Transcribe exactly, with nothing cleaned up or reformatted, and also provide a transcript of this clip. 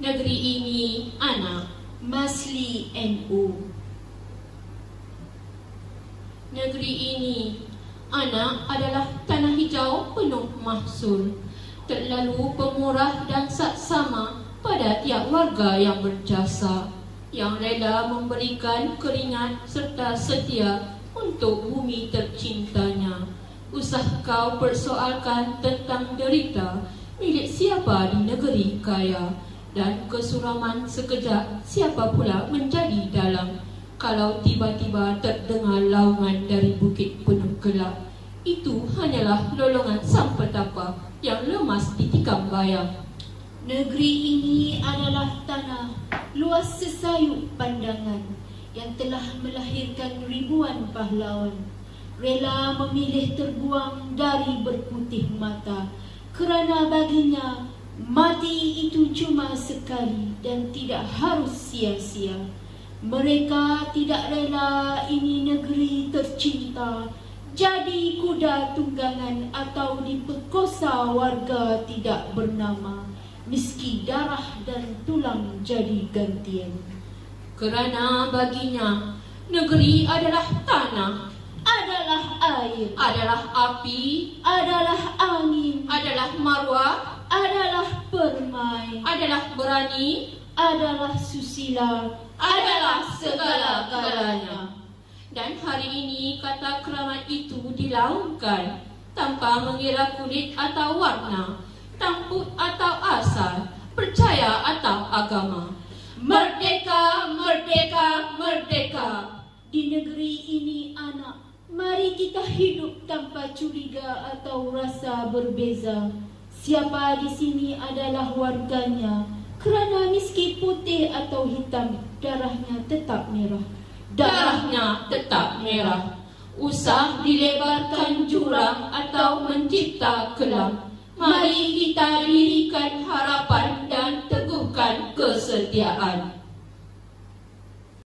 Negeri ini anak Masli N U. Negeri ini anak adalah tanah hijau penuh mahsul, terlalu pemurah dan saksama pada tiap warga yang berjasa, yang rela memberikan keringat serta setia untuk bumi tercintanya. Usah kau persoalkan tentang derita milik siapa di negeri kaya, dan kesuraman sekejap siapa pula menjadi dalang kalau tiba-tiba terdengar laungan dari bukit penuh gelap. Itu hanyalah lolongan sang petapa yang lemas ditikam bayang. Negeri ini adalah tanah luas sesayup pandangan yang telah melahirkan ribuan pahlawan, rela memilih terbuang dari berputih mata, kerana baginya mati itu cuma sekali dan tidak harus sia-sia. Mereka tidak rela ini negeri tercinta jadi kuda tunggangan atau diperkosa warga tidak bernama, meski darah dan tulang jadi gantian. Kerana baginya negeri adalah tanah, Adalah air, adalah api, adalah angin, adalah maruah, adalah permai, adalah berani, adalah susila, adalah segala-galanya. Dan hari ini kata keramat itu dilaungkan tanpa mengira kulit atau warna, tampuk atau asal, percaya atau agama. Merdeka, merdeka, merdeka. Di negeri ini anak, mari kita hidup tanpa curiga atau rasa berbeza. Siapa di sini adalah warganya, kerana meski putih atau hitam, darahnya tetap merah. Darahnya tetap merah. Usah dilebarkan jurang atau mencipta kelam. Mari kita dirikan harapan dan teguhkan kesetiaan.